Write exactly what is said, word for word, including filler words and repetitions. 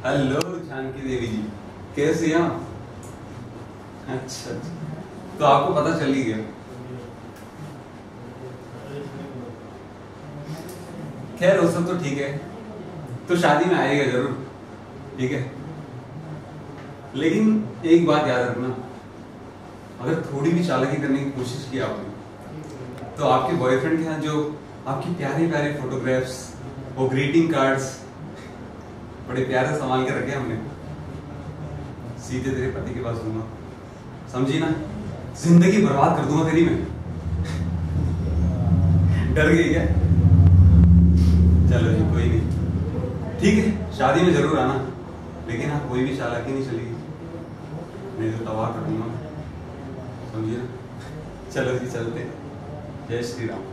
Hello Janaki देवी जी, कैसे हैं आप? अच्छा अच्छा, तो आपको पता चल ही गया। खैर वो सब तो ठीक है, तो शादी में आएगा जरूर, ठीक है। लेकिन एक बात याद रखना, अगर थोड़ी भी चालाकी करने की कोशिश की आपने तो आपके बॉयफ्रेंड के यहाँ जो आपकी प्यारे प्यारे फोटोग्राफ्स और ग्रीटिंग कार्ड्स बड़े प्यारे संभाल के रखे हमने, सीधे तेरे पति के पास दूंगा, समझी ना? जिंदगी बर्बाद कर दूंगा तेरी मैं। डर गई क्या? चलो जी कोई नहीं, ठीक है, शादी में जरूर आना, लेकिन हाँ कोई भी चालाकी नहीं चलेगी, नहीं तो तबाह कर दूंगा, समझिए ना? चलो जी चलते, जय श्री राम।